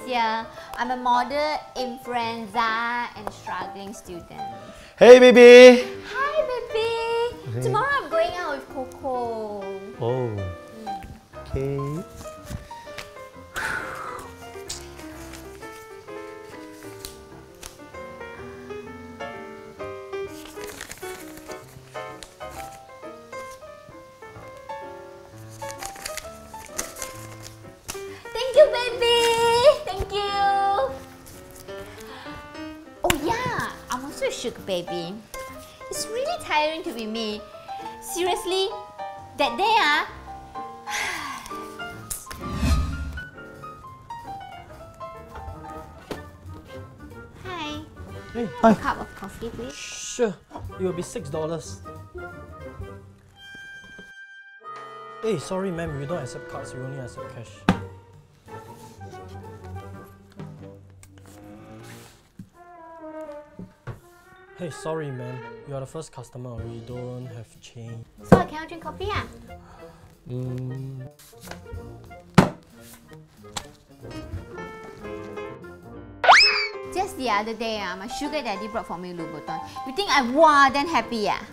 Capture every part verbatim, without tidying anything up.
Alicia. I'm a model, influencer, and struggling student. Hey, baby! Hi, baby! Hey. Tomorrow I'm going out with Coco. Oh. Mm. Okay. Thank you, baby! Thank you! Oh yeah, I'm also a sugar baby. It's really tiring to be me. Seriously, that day ah. Hi. Hey, a hi. cup of coffee, please. Sure, it will be six dollars. Hey, sorry, ma'am, we don't accept cards. We only accept cash. Hey, sorry, ma'am. You are the first customer. We don't have change. So I cannot drink coffee, ah? Mm. Just the other day, ah, my sugar daddy brought for me Louboutin. You think I'm wow, then happy, ah?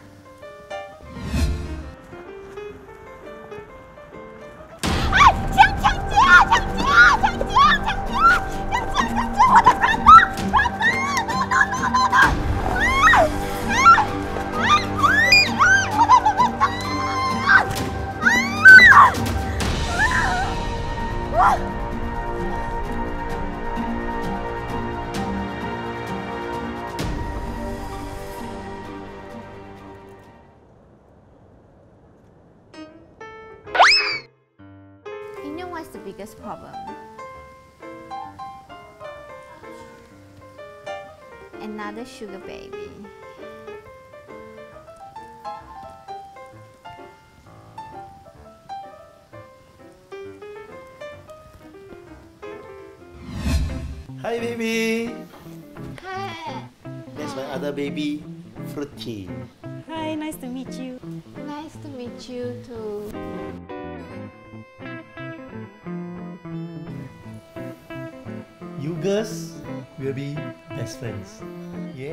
You know what's the biggest problem? Another sugar baby. Hi, baby! Hi. That's my other baby, Fruity. Hi, nice to meet you. Nice to meet you too. You girls will be best friends. Yeah?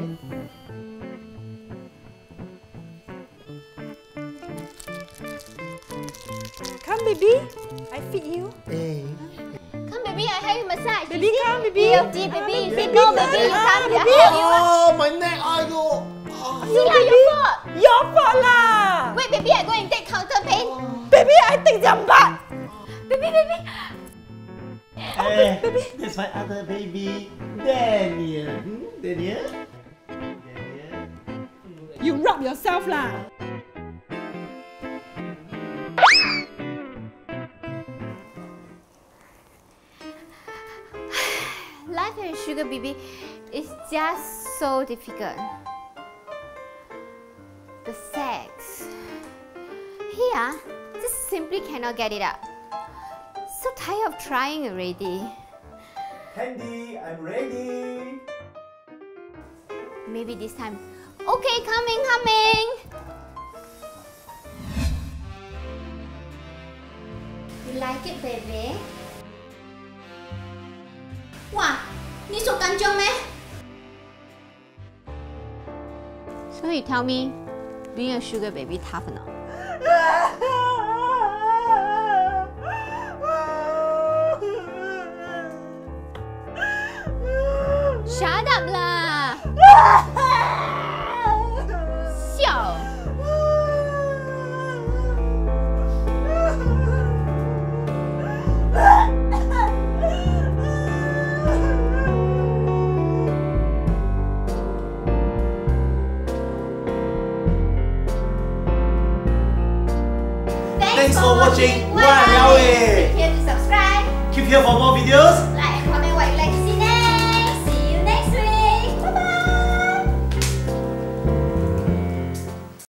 Come, baby. I feed you. Hey. Come, baby, I help you massage. Baby, you come, baby. You see, baby, you say baby, no, come. baby, you Ah, come, baby. I help you. Oh, my neck! Ayo! Oh. See lah, your fault. Your fault lah. Wait, baby, I go and take counter pain. Baby, I take your butt. Baby, baby. Hey, that's my other baby, Daniel. Hmm? Daniel? Daniel? You rub yourself lah. Life as a sugar baby is just so difficult. The sex. Here, just simply cannot get it up. So tired of trying already. Candy, I'm ready. Maybe this time. Okay, coming, coming. You like it, baby? Wow, you so kanchiong meh? So you tell me, being a sugar baby tough or not? Shut up lah! Xiao! Thanks for watching WahLau. Click here to subscribe. Keep here for more videos.